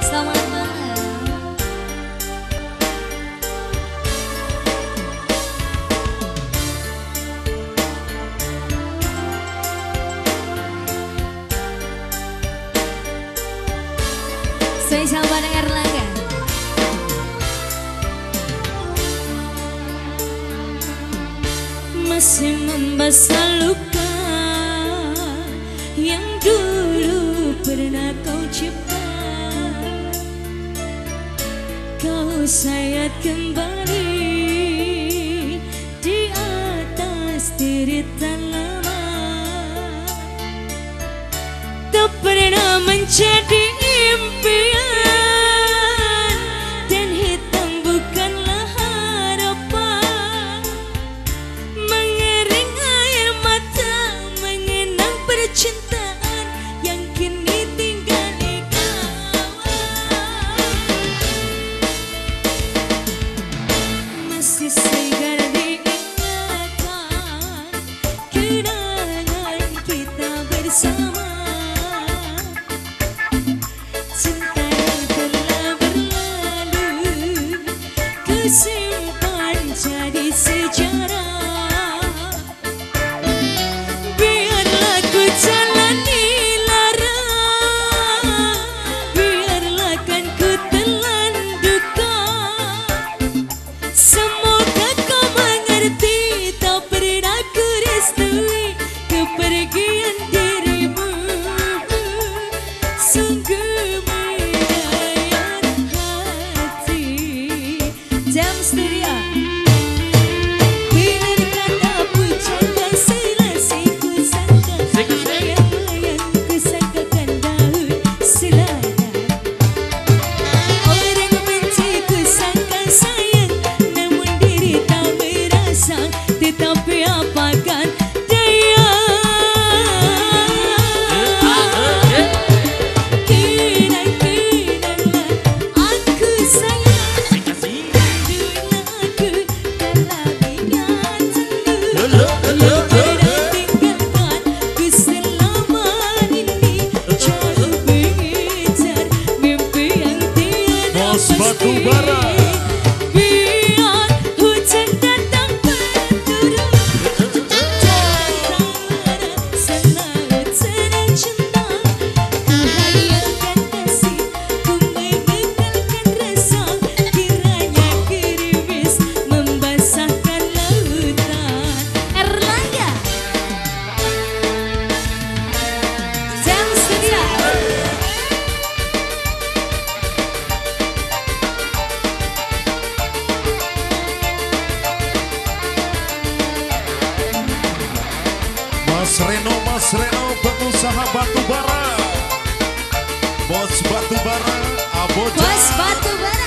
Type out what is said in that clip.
Selamat malam. Spesial bareng Erlangga. Masih membasah luka yang dulu pernah kau cipta. Kau sayat kembali di atas derita lama. Tak pernah menjadi impian dan hitam bukanlah harapan. Mengering air mata mengenang percintaan yang kini tinggal di kawan. Masih segar diingatan kenangan kita bersama. Cinta yang telah berlalu kusimpan jadi sejarah. Biarlah ku jalani lara, biarlah kan ku telan duka. Semoga kau mengerti, tak pernah ku restui kepergian dirimu. Sungguh menyayat hati. Jam Studio. Benar kata pujangga selasi ku sangka, layang-layang ku sangkakan daun selada. Orang benci ku sangka sayang, namun diri tak merasa. Tetapi apakan daya, kenang-kenanglah aku sayang. Rindulah aku dalam ingatanmu. Pernah tinggalkan ku selama ini, jauh mengejar mimpi yang tiada Bos pasti. Batu Bara. Biar hujan datang berturut, selalu tenang cinta. Ku hadiahkan kasih, ku mengekalkan rasa. Kiranya gerimis membasahkan lautan. Erlangga. Jam Studio. Mas Reno pengusaha batu bara. Bos batu bara, Aboja. Bos Batu Bara.